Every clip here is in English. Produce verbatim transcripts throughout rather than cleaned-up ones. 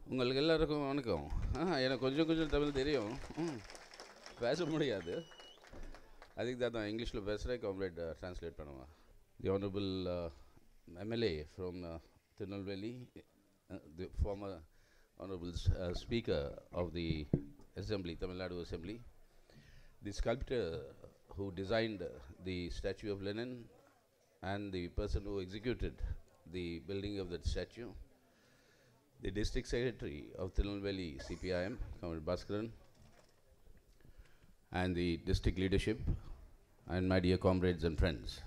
உங்களுக்கு எல்லாருக்கும் வணக்கம். ஆ எனக்கு கொஞ்சம் கொஞ்சம் தமிழ் தெரியும், பேச முடியாது. அதுக்கு தான் நான் இங்கிலீஷில் பேசுகிறேன். காம்ரேட் ட்ரான்ஸ்லேட் பண்ணுவேன். The honourable MLA from Tirunelveli, uh, the former honorable uh, speaker of the assembly, Tamilnadu assembly, the sculptor who designed uh, the statue of Lenin, and the person who executed the building of that statue, the district secretary of Tirunelveli C P I M, Comrade Bhaskaran, and the district leadership, and my dear comrades and friends.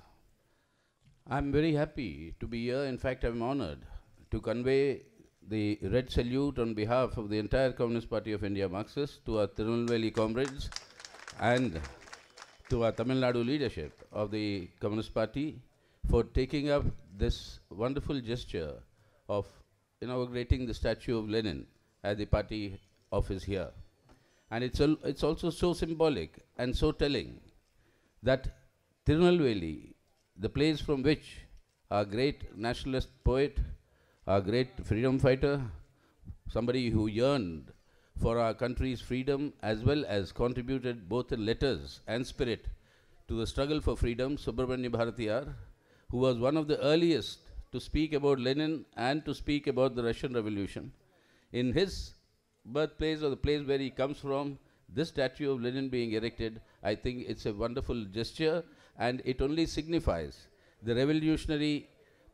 I'm very happy to be here. In fact, I'm honored to convey the red salute on behalf of the entire Communist Party of India Marxists to our Tirunelveli comrades and to our Tamilnadu leadership of the Communist Party for taking up this wonderful gesture of inaugurating the statue of Lenin at the party office here. And it's, al it's also so symbolic and so telling that Tirunelveli, the place from which our great nationalist poet, our great freedom fighter, somebody who yearned for our country's freedom as well as contributed both in letters and spirit to the struggle for freedom, Subramanya Bharatiyar, who was one of the earliest to speak about Lenin and to speak about the Russian Revolution. In his birthplace, or the place where he comes from, this statue of Lenin being erected, I think it's a wonderful gesture, and it only signifies the revolutionary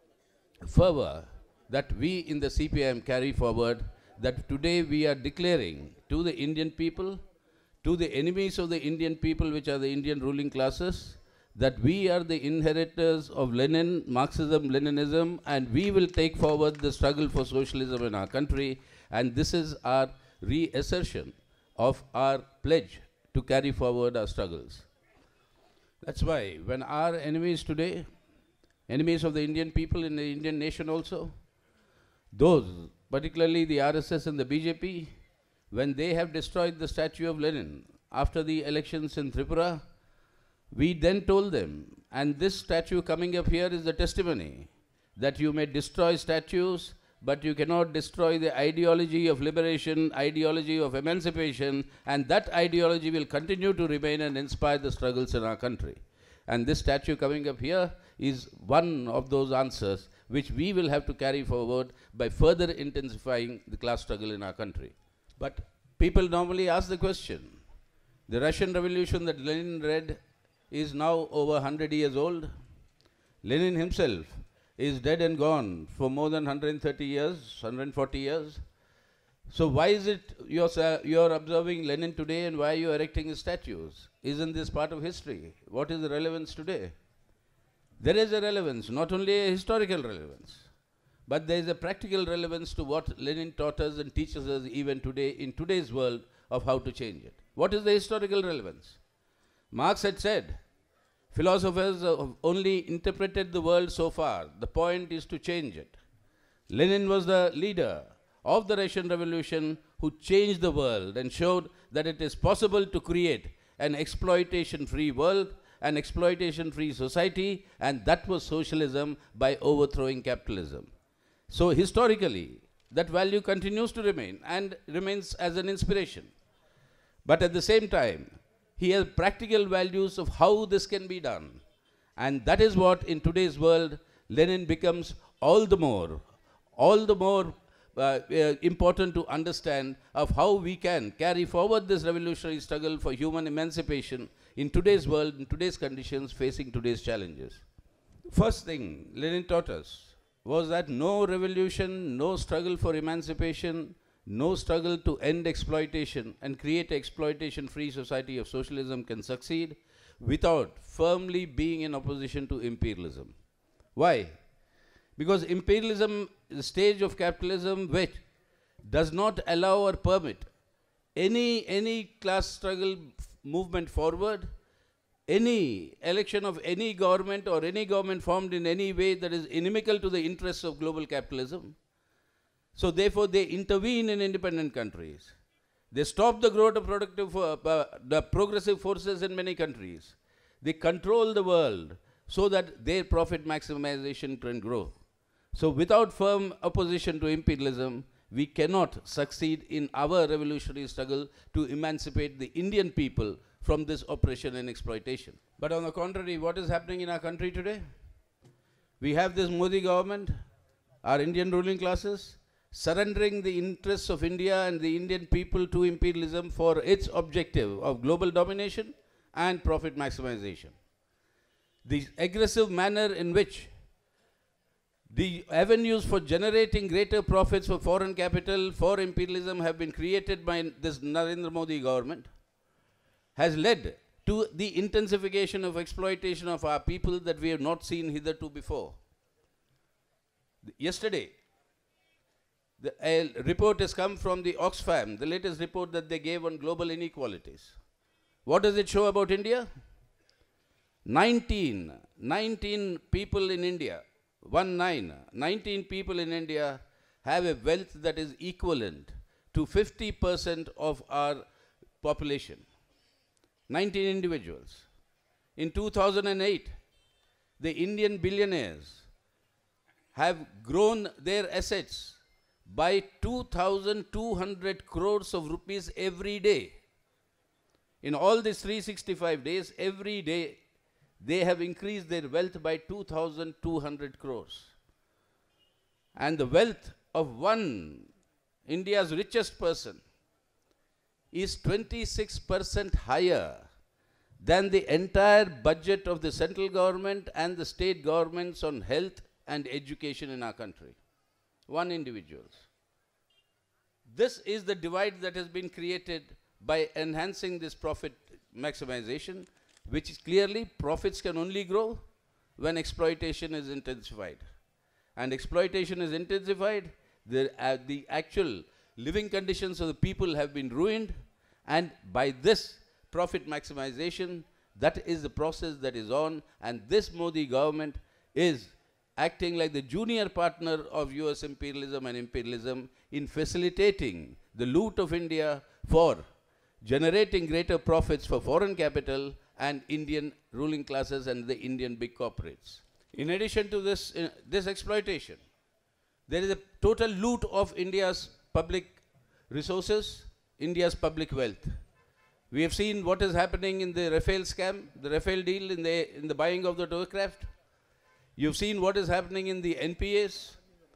fervor that we in the C P I M carry forward, that today we are declaring to the Indian people, to the enemies of the Indian people, which are the Indian ruling classes, that we are the inheritors of Lenin, Marxism, Leninism, and we will take forward the struggle for socialism in our country, and this is our reassertion of our pledge to carry forward our struggles. That's why when our enemies today, enemies of the Indian people in the Indian nation also, those, particularly the R S S and the B J P, when they have destroyed the statue of Lenin after the elections in Tripura, we then told them, and this statue coming up here is the testimony, that you may destroy statues, but you cannot destroy the ideology of liberation, ideology of emancipation, and that ideology will continue to remain and inspire the struggles in our country. And this statue coming up here is one of those answers which we will have to carry forward by further intensifying the class struggle in our country. But people normally ask the question, the Russian Revolution that Lenin read is now over one hundred years old. Lenin himself is dead and gone for more than one hundred thirty years, one hundred forty years. So why is it you're, uh, you're observing Lenin today, and why are you erecting his statues? Isn't this part of history? What is the relevance today? There is a relevance, not only a historical relevance, but there is a practical relevance to what Lenin taught us and teaches us even today in today's world of how to change it. What is the historical relevance? Marx had said, philosophers have only interpreted the world so far. The point is to change it. Lenin was the leader of the Russian Revolution who changed the world and showed that it is possible to create an exploitation-free world, an exploitation-free society, and that was socialism by overthrowing capitalism. So historically, that value continues to remain and remains as an inspiration. But at the same time, he has practical values of how this can be done. And that is what in today's world, Lenin becomes all the more, all the more uh, uh, important to understand of how we can carry forward this revolutionary struggle for human emancipation in today's world, in today's conditions, facing today's challenges. First thing Lenin taught us was that no revolution, no struggle for emancipation, no struggle to end exploitation and create an exploitation-free society of socialism can succeed without firmly being in opposition to imperialism. Why? Because imperialism is a stage of capitalism which does not allow or permit any, any class struggle movement forward, any election of any government or any government formed in any way that is inimical to the interests of global capitalism. So therefore, they intervene in independent countries. They stop the growth of productive, uh, uh, the progressive forces in many countries. They control the world so that their profit maximization can grow. So without firm opposition to imperialism, we cannot succeed in our revolutionary struggle to emancipate the Indian people from this oppression and exploitation. But on the contrary, what is happening in our country today? We have this Modi government, our Indian ruling classes, surrendering the interests of India and the Indian people to imperialism for its objective of global domination and profit maximization. The aggressive manner in which the avenues for generating greater profits for foreign capital, for imperialism, have been created by this Narendra Modi government has led to the intensification of exploitation of our people that we have not seen hitherto before. Yesterday, the, a report has come from the Oxfam, the latest report that they gave on global inequalities. What does it show about India? nineteen, nineteen people in India, one nine, nineteen people in India have a wealth that is equivalent to fifty percent of our population. nineteen individuals. In two thousand eight, the Indian billionaires have grown their assets by two thousand two hundred crores of rupees every day. In all these three hundred sixty-five days, every day, they have increased their wealth by two thousand two hundred crores. And the wealth of one, India's richest person, is twenty-six percent higher than the entire budget of the central government and the state governments on health and education in our country. One individual. This is the divide that has been created by enhancing this profit maximization, which is clearly profits can only grow when exploitation is intensified. And exploitation is intensified, the, uh, the actual living conditions of the people have been ruined, and by this profit maximization, that is the process that is on, and this Modi government is acting like the junior partner of U S imperialism and imperialism in facilitating the loot of India for generating greater profits for foreign capital and Indian ruling classes and the Indian big corporates. In addition to this, uh, this exploitation, there is a total loot of India's public resources, India's public wealth. We have seen what is happening in the Rafale scam, the Rafale deal in the, in the buying of the aircraft. You've seen what is happening in the N P As.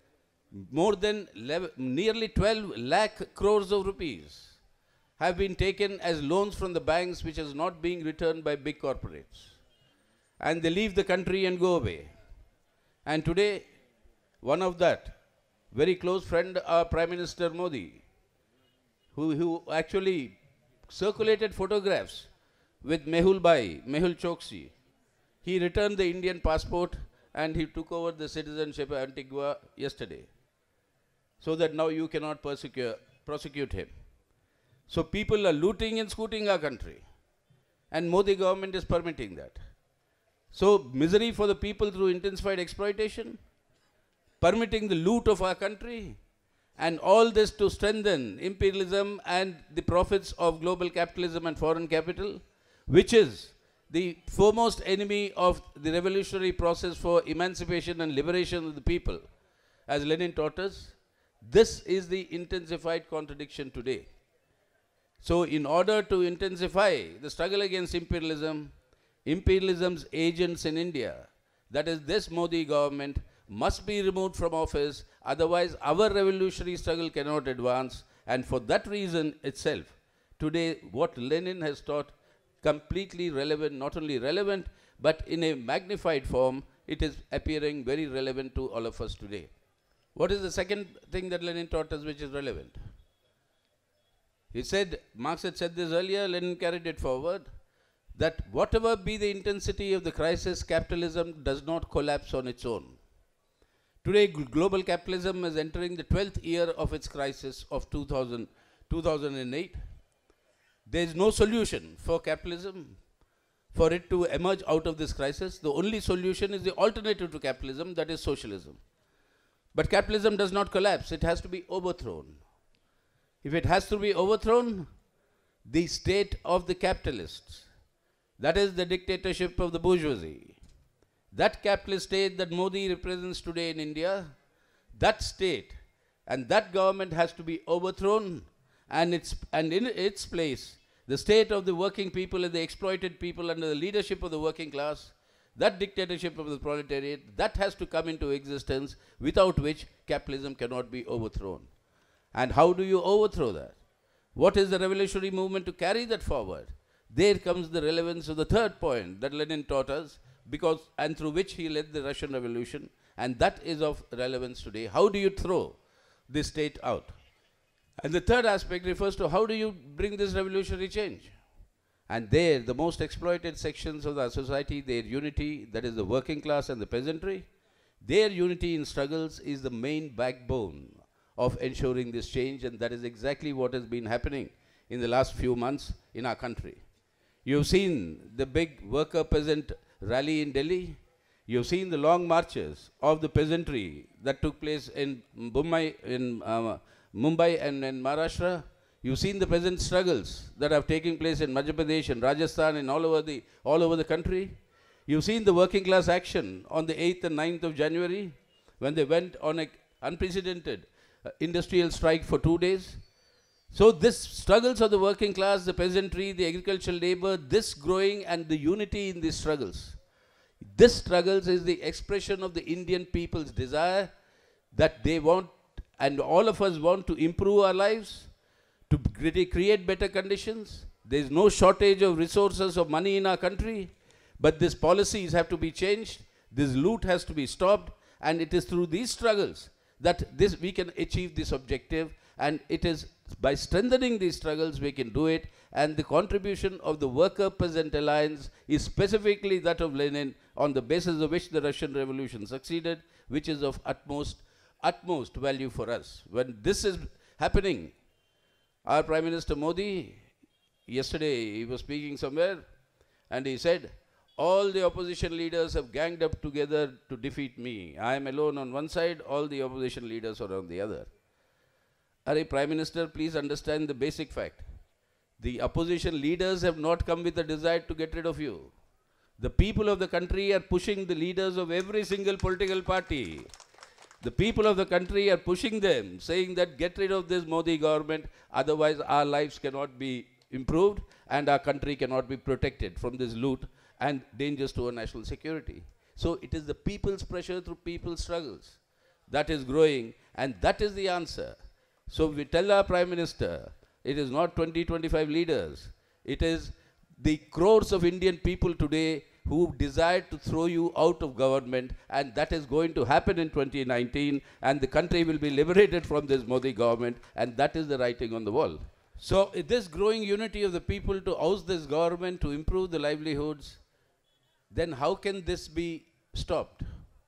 More than eleven, nearly twelve lakh crores of rupees have been taken as loans from the banks, which is not being returned by big corporates. And they leave the country and go away. And today, one of that, very close friend, our Prime Minister Modi, who, who actually circulated photographs with Mehul Bai, Mehul Choksi, he returned the Indian passport and he took over the citizenship of Antigua yesterday. So that now you cannot persecute, prosecute him. So people are looting and scooting our country. And Modi government is permitting that. So misery for the people through intensified exploitation, permitting the loot of our country, and all this to strengthen imperialism and the profits of global capitalism and foreign capital, which is the foremost enemy of the revolutionary process for emancipation and liberation of the people, as Lenin taught us. This is the intensified contradiction today. So in order to intensify the struggle against imperialism, imperialism's agents in India, that is this Modi government, must be removed from office, otherwise our revolutionary struggle cannot advance. And for that reason itself, today what Lenin has taught, completely relevant, not only relevant, but in a magnified form, it is appearing very relevant to all of us today. What is the second thing that Lenin taught us which is relevant? He said, Marx had said this earlier, Lenin carried it forward, that whatever be the intensity of the crisis, capitalism does not collapse on its own. Today, global capitalism is entering the twelfth year of its crisis of two thousand, two thousand eight. There is no solution for capitalism, for it to emerge out of this crisis. The only solution is the alternative to capitalism, that is socialism. But capitalism does not collapse, it has to be overthrown. If it has to be overthrown, the state of the capitalists, that is the dictatorship of the bourgeoisie, that capitalist state that Modi represents today in India, that state And that government has to be overthrown, and, it's, and in its place, the state of the working people and the exploited people under the leadership of the working class, that dictatorship of the proletariat, that has to come into existence, without which capitalism cannot be overthrown. And how do you overthrow that? What is the revolutionary movement to carry that forward? There comes the relevance of the third point that Lenin taught us, because, and through which he led the Russian Revolution, and that is of relevance today. How do you throw this state out? And the third aspect refers to how do you bring this revolutionary change? And there, the most exploited sections of the society, their unity, that is the working class and the peasantry, their unity in struggles is the main backbone of ensuring this change, and that is exactly what has been happening in the last few months in our country. You've seen the big worker-peasant rally in Delhi. You've seen the long marches of the peasantry that took place in Mumbai, in uh, Mumbai and in Maharashtra. You've seen the peasant struggles that have taken place in Madhya Pradesh and Rajasthan and all over the, all over the country. You've seen the working class action on the eighth and ninth of January, when they went on an unprecedented uh, industrial strike for two days. So this struggles of the working class, the peasantry, the agricultural labor, this growing and the unity in these struggles. This struggles is the expression of the Indian people's desire that they want, and all of us want, to improve our lives, to create better conditions. There is no shortage of resources of money in our country, but these policies have to be changed. This loot has to be stopped, and it is through these struggles that this we can achieve this objective, and it is by strengthening these struggles we can do it. And the contribution of the Worker-Peasant Alliance is specifically that of Lenin, on the basis of which the Russian Revolution succeeded, which is of utmost, utmost value for us. When this is happening, our Prime Minister Modi, yesterday he was speaking somewhere, and he said, all the opposition leaders have ganged up together to defeat me. I am alone on one side, all the opposition leaders are on the other. Arey, Prime Minister, please understand the basic fact. The opposition leaders have not come with the desire to get rid of you. The people of the country are pushing the leaders of every single political party. The people of the country are pushing them, saying that get rid of this Modi government, otherwise our lives cannot be improved and our country cannot be protected from this loot and dangers to our national security. So it is the people's pressure through people's struggles that is growing, and that is the answer. So we tell our Prime Minister, it is not twenty, twenty-five leaders. It is the crores of Indian people today who desire to throw you out of government, and that is going to happen in twenty nineteen, and the country will be liberated from this Modi government, and that is the writing on the wall. So this growing unity of the people to oust this government, to improve the livelihoods, then how can this be stopped?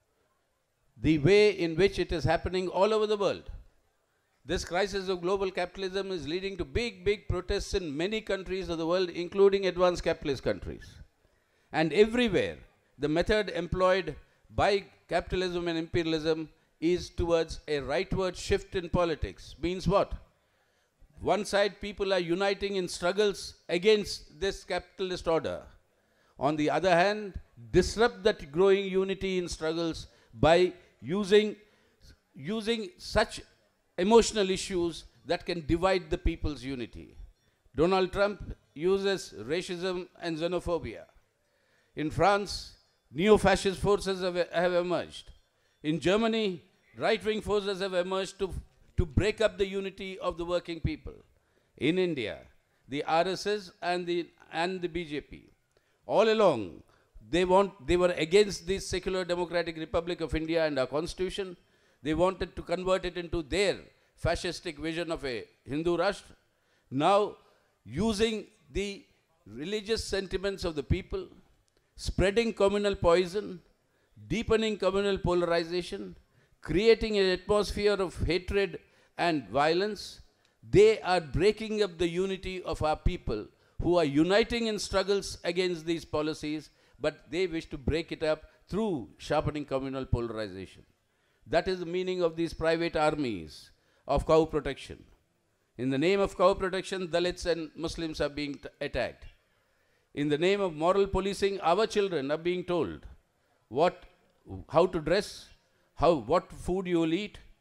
The way in which it is happening all over the world. This crisis of global capitalism is leading to big, big protests in many countries of the world, including advanced capitalist countries. And everywhere, the method employed by capitalism and imperialism is towards a rightward shift in politics. Means what? One side, people are uniting in struggles against this capitalist order. On the other hand, disrupt that growing unity in struggles by using, using such emotional issues that can divide the people's unity. Donald Trump uses racism and xenophobia. In France, neo-fascist forces have, have emerged. In Germany, right-wing forces have emerged to, to break up the unity of the working people. In India, the R S S and the, and the B J P, all along, they, want, they were against the secular democratic Republic of India and our constitution. They wanted to convert it into their fascistic vision of a Hindu Rashtra. Now, using the religious sentiments of the people, spreading communal poison, deepening communal polarization, creating an atmosphere of hatred and violence, they are breaking up the unity of our people who are uniting in struggles against these policies, but they wish to break it up through sharpening communal polarization. That is the meaning of these private armies of cow protection. In the name of cow protection, Dalits and Muslims are being attacked. In the name of moral policing, our children are being told what, how to dress, how, what food you will eat,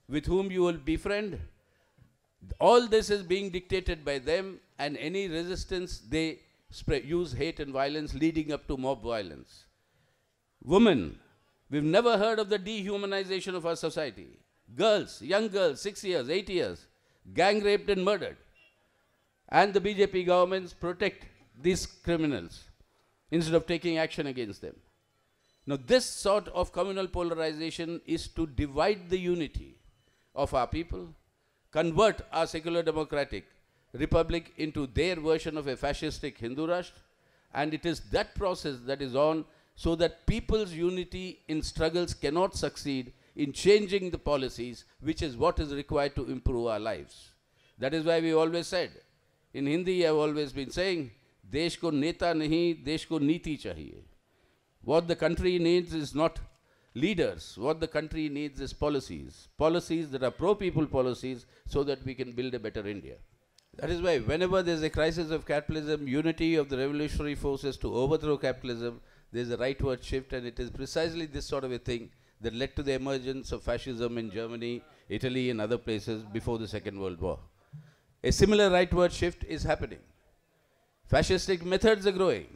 with whom you will befriend. All this is being dictated by them, and any resistance, they use hate and violence, leading up to mob violence. Women, we've never heard of the dehumanization of our society. Girls, young girls, six years, eight years, gang raped and murdered. And the B J P governments protect these criminals instead of taking action against them. Now, this sort of communal polarization is to divide the unity of our people, convert our secular democratic republic into their version of a fascistic Hindu Rashtra, and it is that process that is on, so that people's unity in struggles cannot succeed in changing the policies, which is what is required to improve our lives. That is why we always said, in Hindi I have always been saying, Desh ko neta nahi, desh ko niti chahiye. What the country needs is not leaders. What the country needs is policies. Policies that are pro-people policies, so that we can build a better India. That is why whenever there is a crisis of capitalism, unity of the revolutionary forces to overthrow capitalism, there is a rightward shift, and it is precisely this sort of a thing that led to the emergence of fascism in Germany, Italy, and other places before the Second World War. A similar rightward shift is happening. Fascistic methods are growing.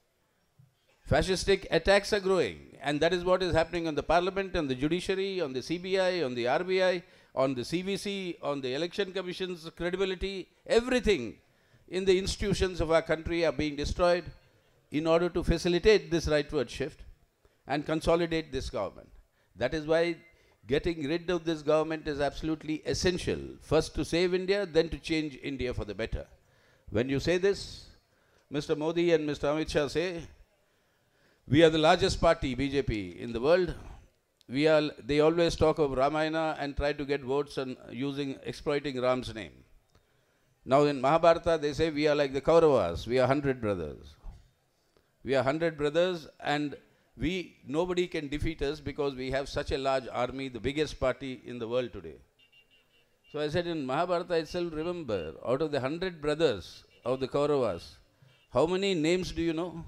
Fascistic attacks are growing. And that is what is happening on the parliament, on the judiciary, on the C B I, on the R B I, on the C V C, on the election commission's credibility. Everything in the institutions of our country are being destroyed in order to facilitate this rightward shift and consolidate this government. That is why getting rid of this government is absolutely essential. First to save India, then to change India for the better. When you say this, Mister Modi and Mister Amit Shah say, we are the largest party, B J P, in the world. We are, they always talk of Ramayana and try to get votes on using, exploiting Ram's name. Now in Mahabharata, they say we are like the Kauravas, we are hundred brothers. We are hundred brothers, and we, nobody can defeat us because we have such a large army, the biggest party in the world today. So I said, in Mahabharata itself, remember, out of the hundred brothers of the Kauravas, how many names do you know?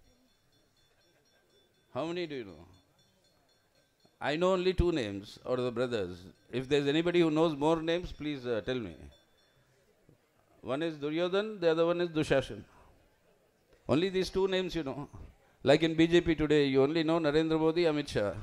How many do you know? I know only two names out of the brothers. If there's anybody who knows more names, please uh, tell me. One is Duryodhan, the other one is Dushashan. Only these two names you know. Like in B J P today, you only know Narendra Modi, Amit Shah.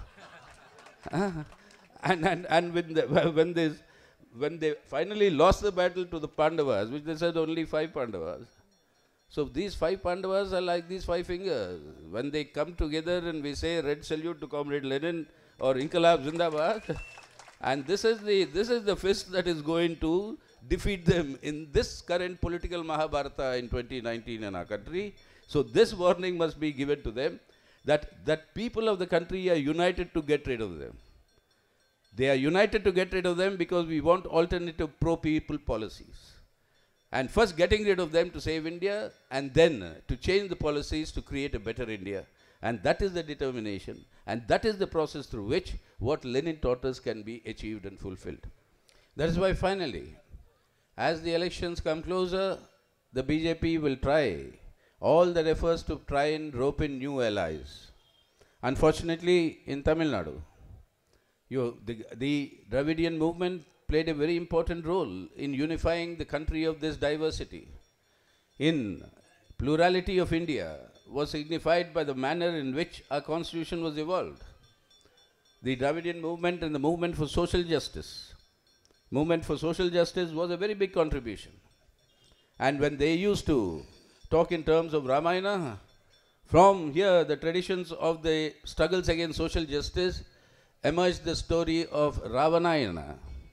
and and, and when, the, when, they, when they finally lost the battle to the Pandavas, which they said only five Pandavas, so these five Pandavas are like these five fingers. When they come together and we say red salute to Comrade Lenin or Inqilab Zindabad, and this is the this is the fist that is going to defeat them in this current political Mahabharata in twenty nineteen in our country. So this warning must be given to them, that, that people of the country are united to get rid of them. They are united to get rid of them because we want alternative pro-people policies. And first getting rid of them to save India, and then to change the policies to create a better India. And that is the determination, and that is the process through which what Lenin taught us can be achieved and fulfilled. That is why finally, as the elections come closer, the B J P will try all their efforts to try and rope in new allies. Unfortunately, in Tamilnadu, you, the, the Dravidian movement played a very important role in unifying the country of this diversity. In plurality of India was signified by the manner in which our constitution was evolved. The Dravidian movement and the movement for social justice. Movement for social justice was a very big contribution. And when they used to talk in terms of Ramayana, from here the traditions of the struggles against social justice emerged the story of Ravanayana,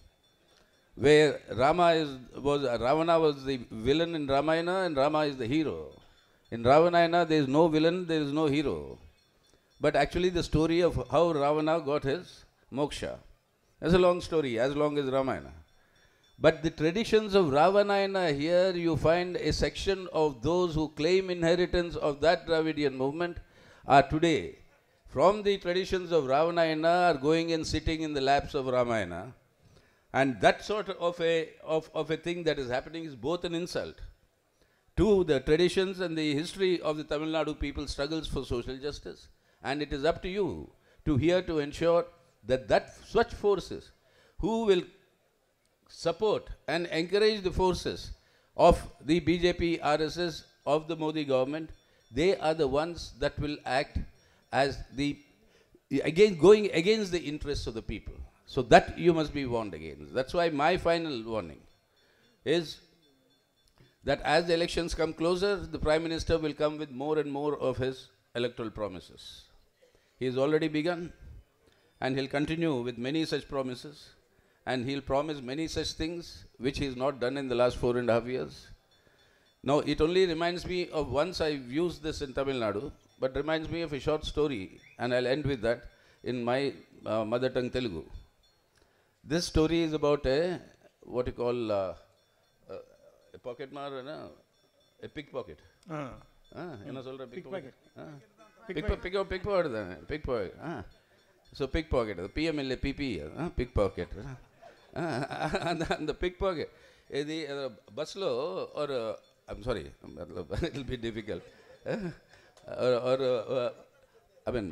where Rama is, was, Ravana was the villain in Ramayana and Rama is the hero. In Ravanayana there is no villain, there is no hero. But actually the story of how Ravana got his moksha. That's a long story, as long as Ramayana. But the traditions of Ravanayana, here you find a section of those who claim inheritance of that Dravidian movement are today, from the traditions of Ravanayana, are going and sitting in the laps of Ramayana. And that sort of a, of, of a thing that is happening is both an insult to the traditions and the history of the Tamil Nadu people's struggles for social justice. And it is up to you to here to ensure that, that such forces who will support and encourage the forces of the B J P, R S S, of the Modi government, they are the ones that will act as the, again, going against the interests of the people. So that you must be warned against. That's why my final warning is that as the elections come closer, the Prime Minister will come with more and more of his electoral promises. He has already begun, and he'll continue with many such promises, and he'll promise many such things which he has not done in the last four and a half years. Now, it only reminds me of once I've used this in Tamilnadu, but reminds me of a short story, and I'll end with that in my uh, mother tongue Telugu. This story is about a, what you call, uh, uh, a pocket mar, no? A pickpocket. Uh. Ah, என்ன சொல்ற pickpocket? Pickpocket. Pickpocket, pickpocket தானே, pickpocket. Ah, so pickpocket, P M L A P P, ah, pickpocket. Ah, and the pickpocket. The bus lo or I'm sorry, it will be difficult. Or, or uh, I mean,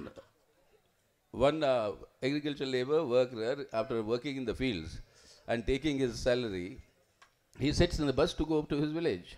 one uh, agricultural labor worker, after working in the fields and taking his salary, he sits in the bus to go up to his village.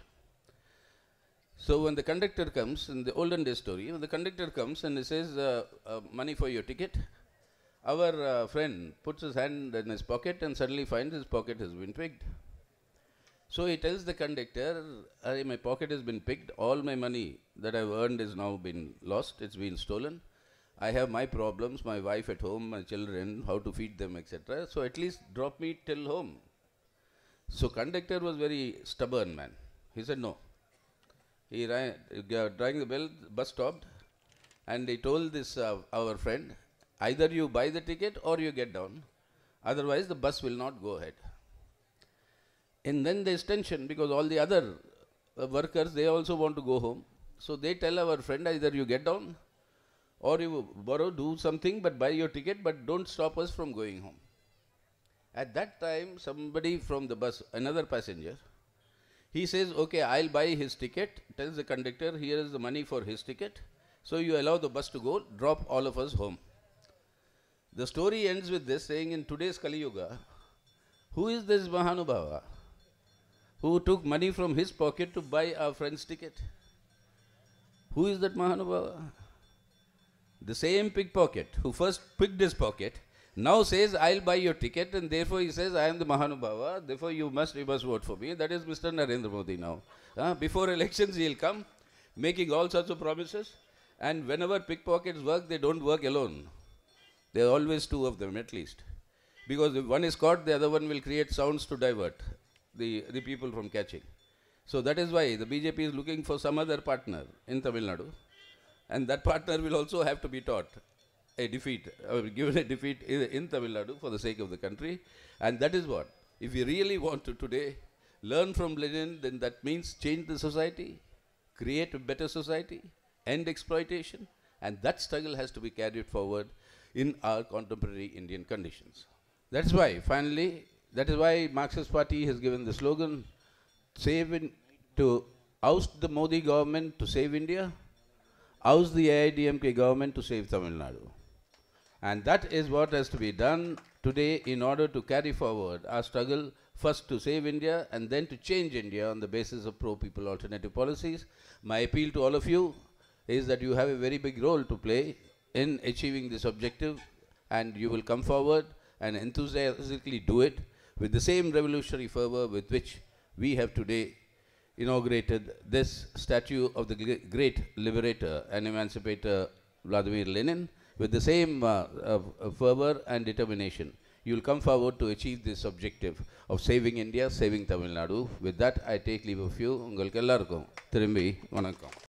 So when the conductor comes, in the olden day story, when the conductor comes and he says, uh, uh, money for your ticket, our uh, friend puts his hand in his pocket and suddenly finds his pocket has been picked. So he tells the conductor, my pocket has been picked, all my money that I've earned is now been lost, it's been stolen. I have my problems, my wife at home, my children, how to feed them, et cetera. So at least drop me till home. So conductor was very stubborn man. He said no. He rang, rang the bell, bus stopped, and he told this uh, our friend, either you buy the ticket or you get down, otherwise the bus will not go ahead. And then there's tension because all the other uh, workers, they also want to go home. So they tell our friend, either you get down or you borrow, do something, but buy your ticket, but don't stop us from going home. At that time, somebody from the bus, another passenger, he says, okay, I'll buy his ticket, tells the conductor, here is the money for his ticket, so you allow the bus to go, drop all of us home. The story ends with this, saying in today's Kali Yuga, who is this Mahanubhava who took money from his pocket to buy our friend's ticket? Who is that Mahanubhava? The same pickpocket who first picked his pocket now says, I'll buy your ticket, and therefore he says, I am the Mahanubhava, therefore you must, you must vote for me. That is Mister Narendra Modi now. Uh, before elections he will come, making all sorts of promises, and whenever pickpockets work, they don't work alone. There are always two of them at least. Because if one is caught, the other one will create sounds to divert the, the people from catching. So that is why the B J P is looking for some other partner in Tamil Nadu, and that partner will also have to be taught a defeat, or given a defeat in, in Tamil Nadu for the sake of the country. And that is what, if we really want to today learn from Lenin, then that means change the society, create a better society, end exploitation, and that struggle has to be carried forward in our contemporary Indian conditions. That's why, finally, that is why Marxist Party has given the slogan, save in, to oust the Modi government to save India, oust the A I D M K government to save Tamil Nadu. And that is what has to be done today in order to carry forward our struggle, first to save India and then to change India on the basis of pro-people alternative policies. My appeal to all of you is that you have a very big role to play in achieving this objective, and you will come forward and enthusiastically do it with the same revolutionary fervor with which we have today inaugurated this statue of the great liberator and emancipator Vladimir Lenin, with the same uh, uh, fervor and determination. You will come forward to achieve this objective of saving India, saving Tamil Nadu. With that, I take leave of you. Ungalku ellarkum thirumbi vanakkam.